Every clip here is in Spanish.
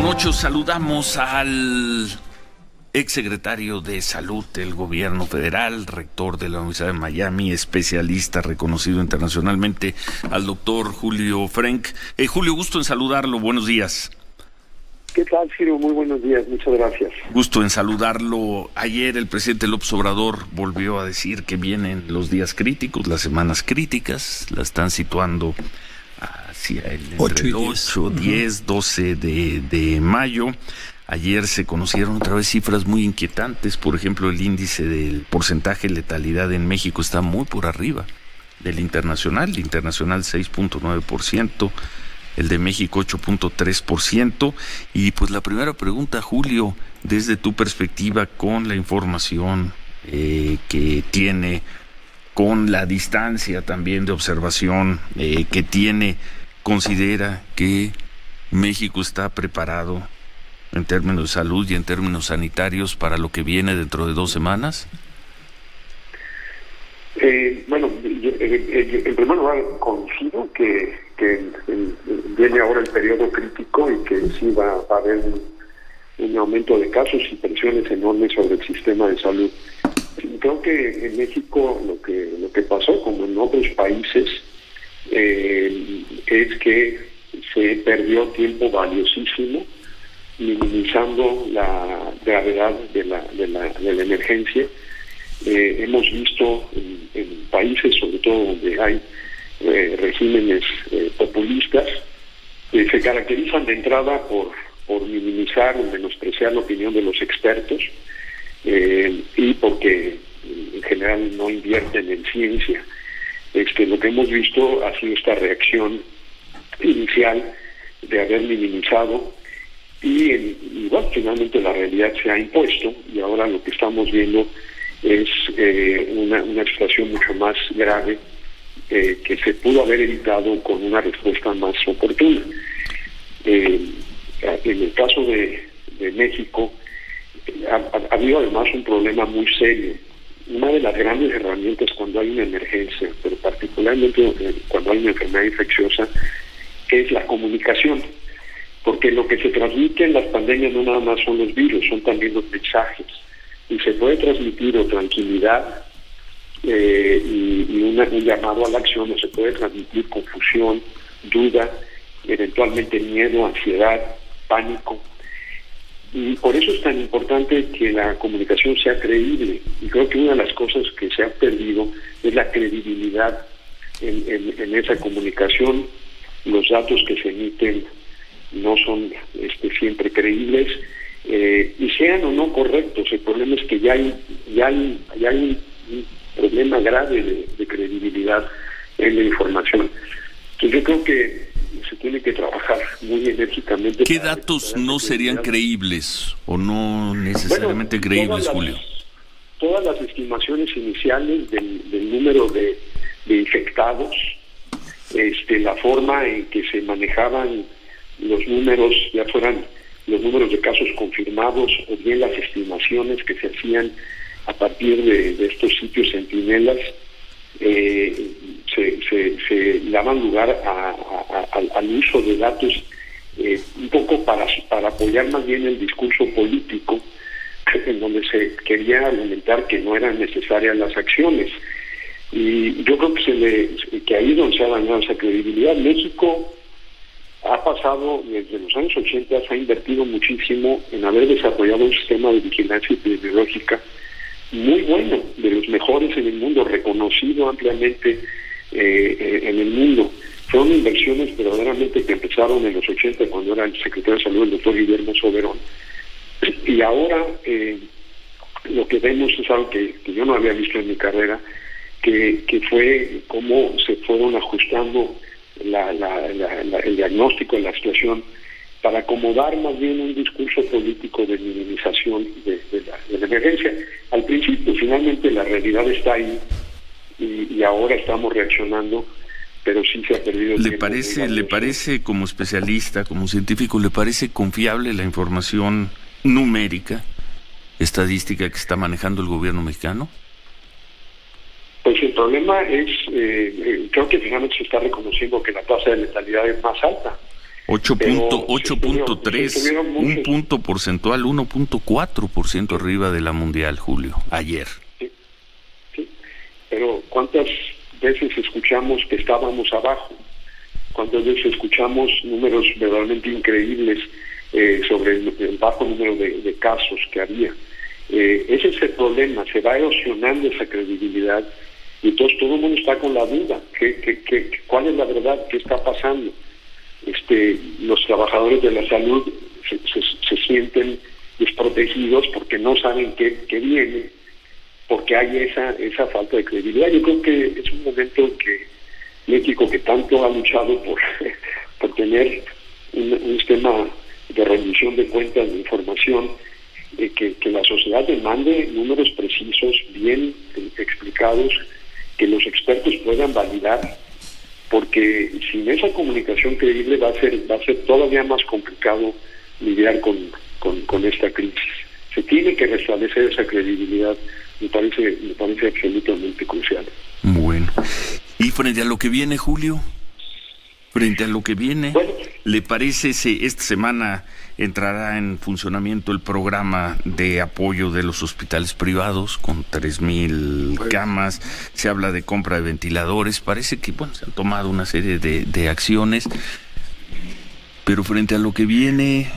8 saludamos al exsecretario de Salud del Gobierno Federal, rector de la Universidad de Miami, especialista reconocido internacionalmente, al doctor Julio Frenk. Julio, gusto en saludarlo, buenos días. ¿Qué tal, Ciro? Muy buenos días, muchas gracias. Gusto en saludarlo. Ayer el presidente López Obrador volvió a decir que vienen los días críticos, las semanas críticas, la están situando hacia el 8, 10, 12 de mayo. Ayer se conocieron otra vez cifras muy inquietantes. Por ejemplo, el índice del porcentaje de letalidad en México está muy por arriba del internacional. El internacional 6.9%, el de México 8.3%. Y pues la primera pregunta, Julio, desde tu perspectiva, con la información que tiene, con la distancia también de observación que tiene, ¿considera que México está preparado en términos de salud y en términos sanitarios para lo que viene dentro de 2 semanas? Bueno, yo, en primer lugar coincido que viene ahora el periodo crítico y que sí va a haber un aumento de casos y presiones enormes sobre el sistema de salud. Creo que en México lo que pasó, como en otros países, es que se perdió tiempo valiosísimo minimizando la gravedad de la emergencia. Hemos visto en países, sobre todo donde hay regímenes populistas, que se caracterizan de entrada por minimizar o menospreciar la opinión de los expertos, y porque en general no invierten en ciencia. Lo que hemos visto ha sido esta reacción inicial de haber minimizado y bueno, finalmente la realidad se ha impuesto y ahora lo que estamos viendo es una situación mucho más grave que se pudo haber evitado con una respuesta más oportuna. En el caso de México ha habido además un problema muy serio. Una de las grandes herramientas cuando hay una emergencia, pero particularmente cuando hay una enfermedad infecciosa, es la comunicación. Porque lo que se transmite en las pandemias no nada más son los virus, son también los mensajes. Y se puede transmitir tranquilidad y un llamado a la acción, o se puede transmitir confusión, duda, eventualmente miedo, ansiedad, pánico. Y por eso es tan importante que la comunicación sea creíble. Y creo que una de las cosas que se ha perdido es la credibilidad en esa comunicación. Los datos que se emiten no son siempre creíbles, y sean o no correctos. El problema es que ya hay un problema grave de credibilidad en la información. Entonces yo creo que se tiene que trabajar muy enérgicamente. ¿Qué datos no serían creíbles o no necesariamente creíbles, Julio? Todas las estimaciones iniciales del número de infectados, la forma en que se manejaban los números, ya fueran los números de casos confirmados o bien las estimaciones que se hacían a partir de estos sitios centinelas, se daban lugar al uso de datos un poco para apoyar más bien el discurso político, en donde se quería argumentar que no eran necesarias las acciones. Y yo creo que ahí es donde se ha dañado esa credibilidad. México ha pasado, desde los años 80, se ha invertido muchísimo en haber desarrollado un sistema de vigilancia epidemiológica muy bueno, de los mejores en el mundo, reconocido ampliamente en el mundo. Fueron inversiones verdaderamente que empezaron en los 80, cuando era el secretario de Salud, el doctor Guillermo Soberón. Y ahora lo que vemos es algo que yo no había visto en mi carrera, que fue cómo se fueron ajustando el diagnóstico de la situación para acomodar más bien un discurso político de minimización de la emergencia. Al principio, finalmente, la realidad está ahí y ahora estamos reaccionando, pero sí se ha perdido el tiempo. ¿Le parece, como especialista, como científico, le parece confiable la información numérica, estadística que está manejando el gobierno mexicano? Pues el problema es, creo que finalmente se está reconociendo que la tasa de letalidad es más alta. 8.3, un punto porcentual, 1.4% arriba de la mundial, Julio, ayer. Sí, sí, pero ¿cuántas veces escuchamos que estábamos abajo? ¿Cuántas veces escuchamos números verdaderamente increíbles sobre el bajo número de casos que había? Ese es el problema, se va erosionando esa credibilidad y entonces todo el mundo está con la duda. ¿Cuál es la verdad? ¿Qué está pasando? Los trabajadores de la salud se sienten desprotegidos porque no saben qué viene, porque hay esa falta de credibilidad. Yo creo que es un momento en que México, que tanto ha luchado por tener un sistema de rendición de cuentas, de información, que la sociedad demande números precisos, bien explicados, que los expertos puedan validar, porque sin esa comunicación creíble va a ser todavía más complicado lidiar con esta crisis. Se tiene que restablecer esa credibilidad, me parece absolutamente crucial. Bueno, y frente a lo que viene, Julio, bueno, ¿le parece si esta semana entrará en funcionamiento el programa de apoyo de los hospitales privados con 3,000 camas? Se habla de compra de ventiladores, parece que se han tomado una serie de acciones, pero frente a lo que viene,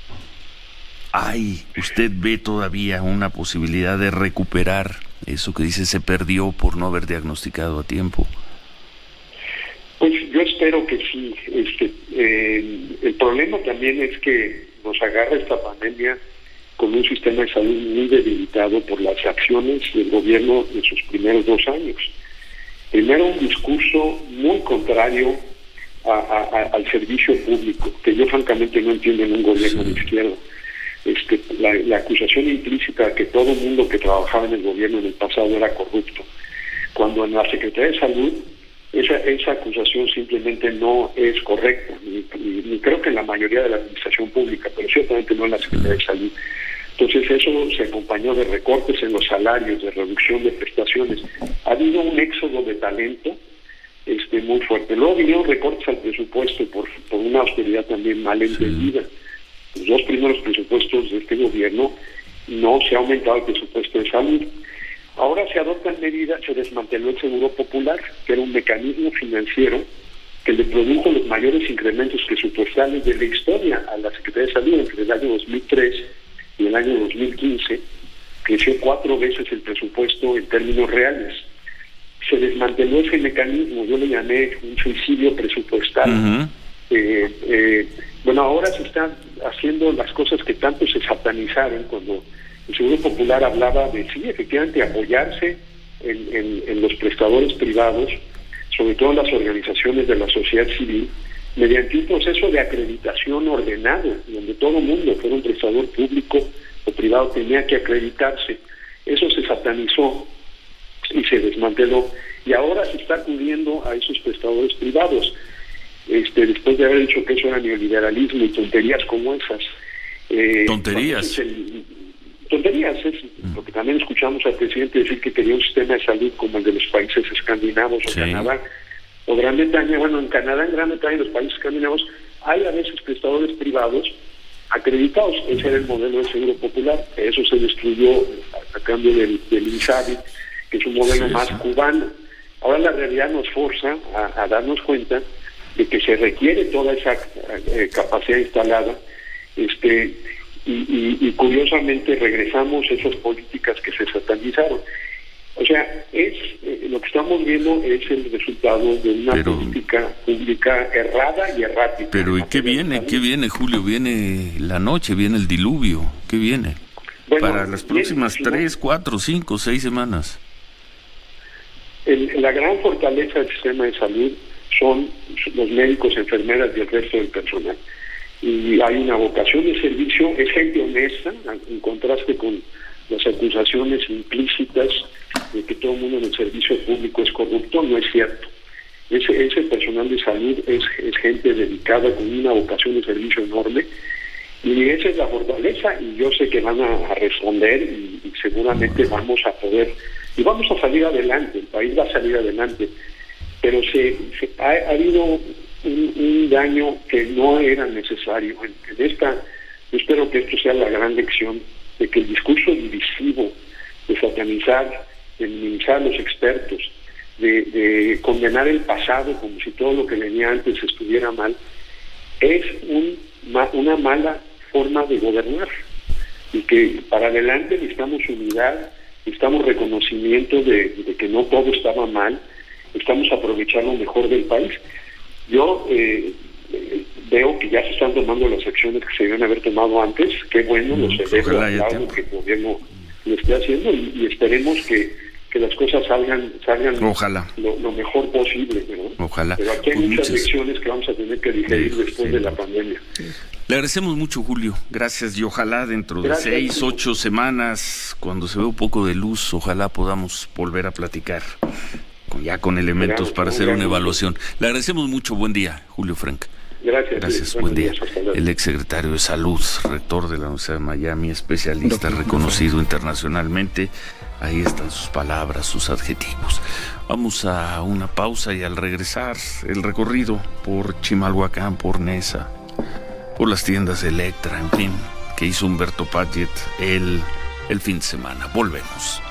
¿usted ve todavía una posibilidad de recuperar eso que dice se perdió por no haber diagnosticado a tiempo? Pues yo espero que sí. El problema también es que nos agarra esta pandemia con un sistema de salud muy debilitado por las acciones del gobierno en sus primeros 2 años. Primero, un discurso muy contrario al servicio público, que yo francamente no entiendo en un gobierno de izquierda. La acusación implícita que todo el mundo que trabajaba en el gobierno en el pasado era corrupto, cuando en la Secretaría de Salud esa acusación simplemente no es correcta, ni creo que en la mayoría de la administración pública, pero ciertamente no en la Secretaría de Salud. Entonces eso se acompañó de recortes en los salarios, de reducción de prestaciones. Ha habido un éxodo de talento muy fuerte. Luego vinieron recortes al presupuesto por una austeridad también mal entendida. Los 2 primeros presupuestos de este gobierno no se ha aumentado el presupuesto de salud. Ahora se adoptan medidas, se desmanteló el Seguro Popular, que era un mecanismo financiero que le produjo los mayores incrementos presupuestales de la historia a la Secretaría de Salud. Entre el año 2003 y el año 2015 creció 4 veces el presupuesto en términos reales. Se desmanteló ese mecanismo, yo le llamé un suicidio presupuestal. Ahora se están haciendo las cosas que tanto se satanizaron cuando el Seguro Popular hablaba de, sí, efectivamente, apoyarse en los prestadores privados, sobre todo en las organizaciones de la sociedad civil, mediante un proceso de acreditación ordenado, donde todo el mundo, fuera un prestador público o privado, tenía que acreditarse. Eso se satanizó y se desmanteló. Y ahora se está acudiendo a esos prestadores privados, después de haber dicho que eso era neoliberalismo y tonterías como esas. ¿Tonterías? Tonterías, es lo que también escuchamos al presidente decir que quería un sistema de salud como el de los países escandinavos o Canadá o Gran Bretaña. Bueno, en Canadá, en Gran Bretaña y los países escandinavos hay a veces prestadores privados acreditados. Ese era el modelo del Seguro Popular. Eso se destruyó a cambio del INSABI, que es un modelo más cubano. Ahora la realidad nos forza a darnos cuenta de que se requiere toda esa capacidad instalada, y curiosamente regresamos a esas políticas que se satanizaron. O sea, lo que estamos viendo es el resultado de una política pública errada y errática. Pero ¿y qué viene? ¿Qué viene, Julio? Viene la noche, viene el diluvio. ¿Qué viene? Para las próximas 3, 4, 5, 6 semanas. La gran fortaleza del sistema de salud son los médicos, enfermeras y el resto del personal. Y hay una vocación de servicio, es gente honesta, en contraste con las acusaciones implícitas de que todo el mundo en el servicio público es corrupto. No es cierto. Ese personal de salud es gente dedicada con una vocación de servicio enorme, y esa es la fortaleza, y yo sé que van a responder y seguramente vamos a poder, y vamos a salir adelante, el país va a salir adelante. Pero ha habido un daño que no era necesario. Yo espero que esto sea la gran lección de que el discurso divisivo, de satanizar, de minimizar a los expertos, de condenar el pasado como si todo lo que venía antes estuviera mal, es una mala forma de gobernar, y que para adelante necesitamos unidad, necesitamos reconocimiento de que no todo estaba mal, estamos aprovechando lo mejor del país. Yo veo que ya se están tomando las acciones que se deben haber tomado antes. Qué bueno, lo celebro, claro, que el gobierno lo esté haciendo, y esperemos que las cosas salgan ojalá lo mejor posible, ¿no? Ojalá. Pero aquí hay muchas lecciones que vamos a tener que digerir después de la pandemia. Le agradecemos mucho, Julio. Gracias, y ojalá dentro de 6, 8 semanas, cuando se vea un poco de luz, ojalá podamos volver a platicar ya con elementos para hacer una evaluación. Le agradecemos mucho. Buen día, Julio Frenk. Gracias. Buen día. El exsecretario de Salud, rector de la Universidad de Miami, especialista reconocido internacionalmente. Ahí están sus palabras, sus adjetivos. Vamos a una pausa y al regresar, el recorrido por Chimalhuacán, por Nesa, por las tiendas Electra, en fin, que hizo Humberto Padgett el fin de semana. Volvemos.